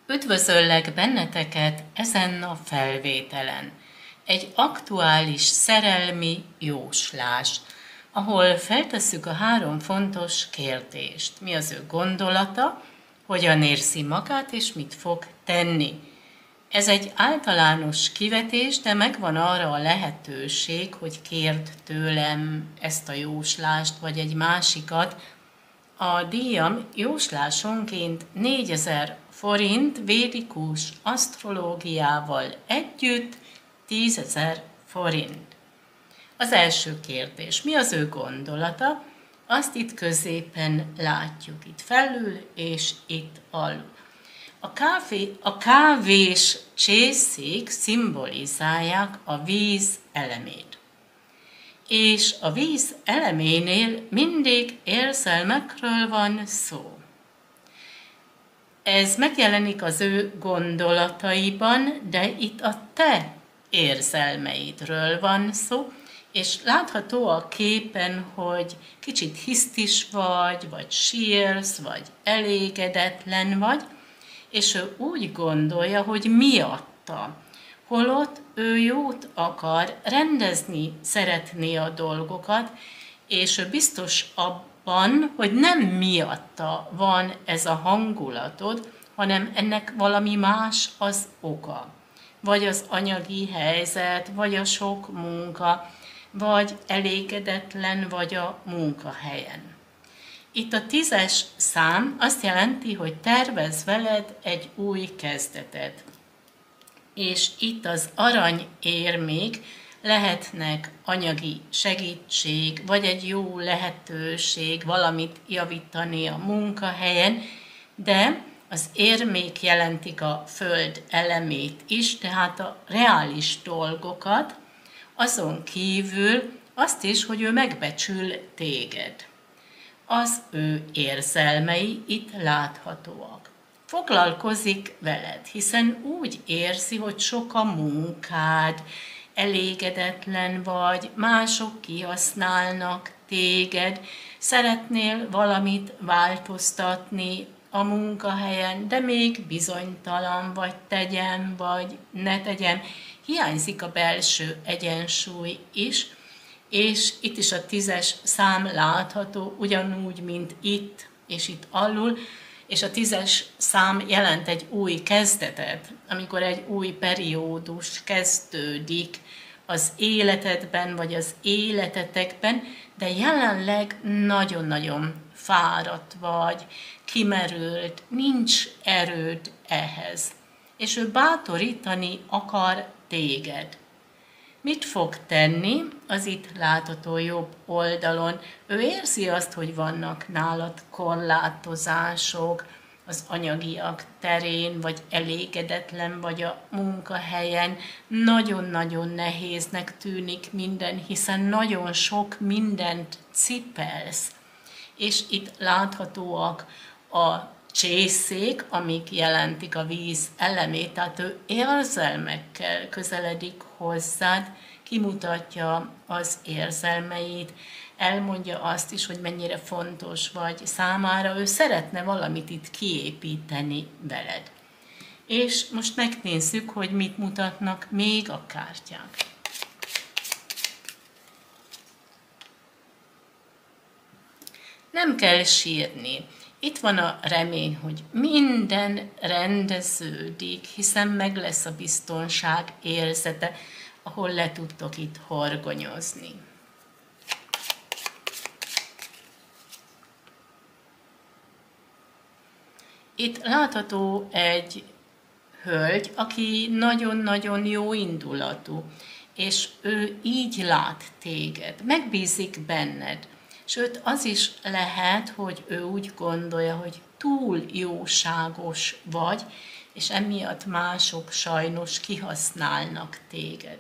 Üdvözöllek benneteket ezen a felvételen. Egy aktuális szerelmi jóslás, ahol feltesszük a 3 fontos kérdést. Mi az ő gondolata, hogyan érzi magát és mit fog tenni. Ez egy általános kivetés, de megvan arra a lehetőség, hogy kérd tőlem ezt a jóslást, vagy egy másikat. A díjam jóslásonként 4000 forint védikus asztrológiával együtt 10.000 forint. Az első kérdés, mi az ő gondolata? Azt itt középen látjuk, itt felül és itt alul. A kávés csészék szimbolizálják a víz elemét. És a víz eleménél mindig érzelmekről van szó. Ez megjelenik az ő gondolataiban, de itt a te érzelmeidről van szó, és látható a képen, hogy kicsit hisztis vagy sírsz, vagy elégedetlen vagy, és ő úgy gondolja, hogy miatta. Holott ő jót akar, rendezni szeretné a dolgokat, és ő biztos abban, hogy nem miatta van ez a hangulatod, hanem ennek valami más az oka. Vagy az anyagi helyzet, vagy a sok munka, vagy elégedetlen vagy a munkahelyen. Itt a 10-es szám azt jelenti, hogy tervez veled egy új kezdetet. És itt az aranyérmék lehetnek anyagi segítség, vagy egy jó lehetőség valamit javítani a munkahelyen, de az érmék jelentik a föld elemét is, tehát a reális dolgokat, azon kívül azt is, hogy ő megbecsül téged. Az ő érzelmei itt láthatóak. Foglalkozik veled, hiszen úgy érzi, hogy sok a munkád, elégedetlen vagy, mások kihasználnak téged, szeretnél valamit változtatni a munkahelyen, de még bizonytalan vagy, tegyem vagy ne tegyem. Hiányzik a belső egyensúly is, és itt is a 10-es szám látható, ugyanúgy, mint itt és itt alul, és a 10-es szám jelent egy új kezdetet, amikor egy új periódus kezdődik az életedben, vagy az életetekben, de jelenleg nagyon-nagyon fáradt vagy, kimerült, nincs erőd ehhez. És ő bátorítani akar téged. Mit fog tenni? Az itt látható jobb oldalon. Ő érzi azt, hogy vannak nálad korlátozások az anyagiak terén, vagy elégedetlen vagy a munkahelyen. Nagyon-nagyon nehéznek tűnik minden, hiszen nagyon sok mindent cipelsz. És itt láthatóak a csészék, amik jelentik a víz elemét, tehát ő érzelmekkel közeledik hozzád, kimutatja az érzelmeit, elmondja azt is, hogy mennyire fontos vagy számára, ő szeretne valamit itt kiépíteni veled. És most megnézzük, hogy mit mutatnak még a kártyák. Nem kell sírni. Itt van a remény, hogy minden rendeződik, hiszen meg lesz a biztonság érzete, ahol le tudtok itt horgonyozni. Itt látható egy hölgy, aki nagyon-nagyon jó indulatú, és ő így lát téged, megbízik benned. Sőt, az is lehet, hogy ő úgy gondolja, hogy túl jóságos vagy, és emiatt mások sajnos kihasználnak téged.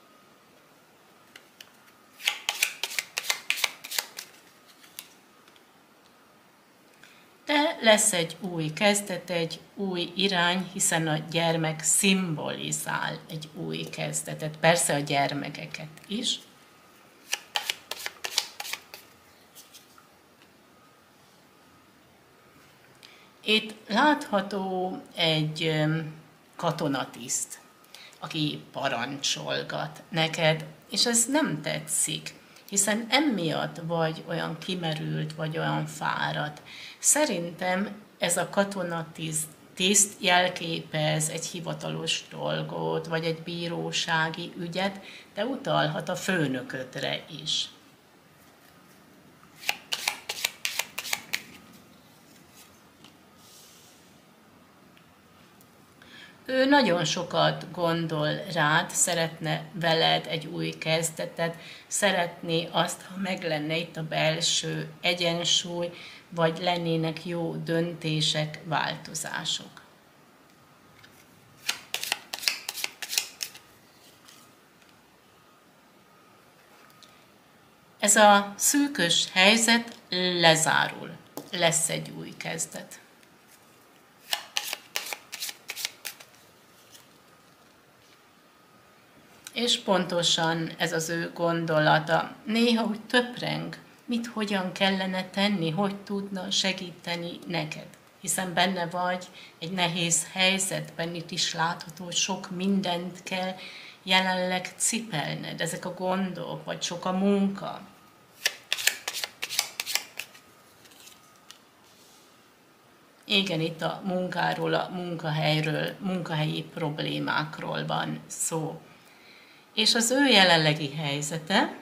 De lesz egy új kezdet, egy új irány, hiszen a gyermek szimbolizál egy új kezdetet, persze a gyermekeket is. Itt látható egy katonatiszt, aki parancsolgat neked, és ez nem tetszik, hiszen emiatt vagy olyan kimerült, vagy olyan fáradt. Szerintem ez a katonatiszt jelképez egy hivatalos dolgot, vagy egy bírósági ügyet, de utalhat a főnöködre is. Ő nagyon sokat gondol rád, szeretne veled egy új kezdetet, szeretné azt, ha meg lenne itt a belső egyensúly, vagy lennének jó döntések, változások. Ez a szűkös helyzet lezárul, lesz egy új kezdet. És pontosan ez az ő gondolata. Néha úgy töpreng, hogyan kellene tenni, hogy tudna segíteni neked. Hiszen benne vagy egy nehéz helyzetben, itt is látható, hogy sok mindent kell jelenleg cipelned, ezek a gondok, vagy sok a munka. Igen, itt a munkáról, a munkahelyről, munkahelyi problémákról van szó. És az ő jelenlegi helyzete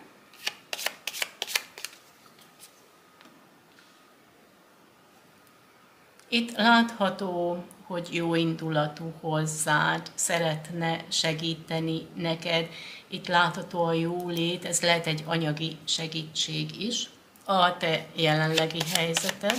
itt látható, hogy jó indulatú hozzád, szeretne segíteni neked. Itt látható a jólét, ez lehet egy anyagi segítség is, a te jelenlegi helyzeted.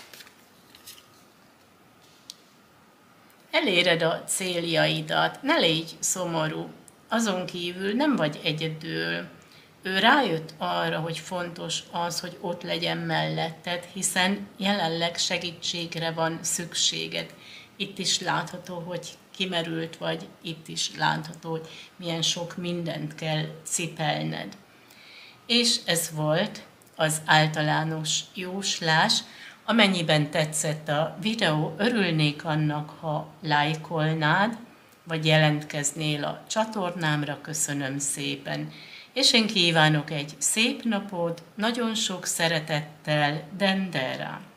Eléred a céljaidat, ne légy szomorú. Azon kívül nem vagy egyedül. Ő rájött arra, hogy fontos az, hogy ott legyen melletted, hiszen jelenleg segítségre van szükséged. Itt is látható, hogy kimerült vagy, itt is látható, hogy milyen sok mindent kell cipelned. És ez volt az általános jóslás. Amennyiben tetszett a videó, örülnék annak, ha lájkolnád, vagy jelentkeznél a csatornámra, köszönöm szépen. És én kívánok egy szép napot, nagyon sok szeretettel, Dendera!